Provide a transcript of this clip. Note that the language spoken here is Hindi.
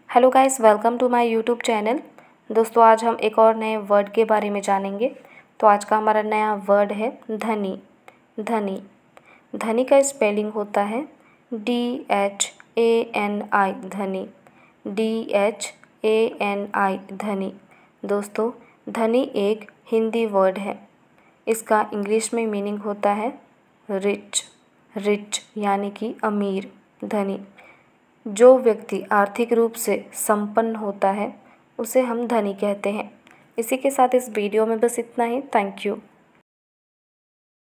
Hello guys, welcome to my YouTube channel. दोस्तों, आज हम एक और नए वर्ड के बारे में जानेंगे। तो आज का हमारा नया वर्ड है धनी। धनी धनी का स्पेलिंग होता है DHANI। धनी, DHANI, धनी। दोस्तों, धनी एक हिंदी वर्ड है। इसका इंग्लिश में मीनिंग होता है रिच। रिच यानी कि अमीर, धनी। जो व्यक्ति आर्थिक रूप से संपन्न होता है उसे हम धनी कहते हैं। इसी के साथ इस वीडियो में बस इतना ही। Thank you.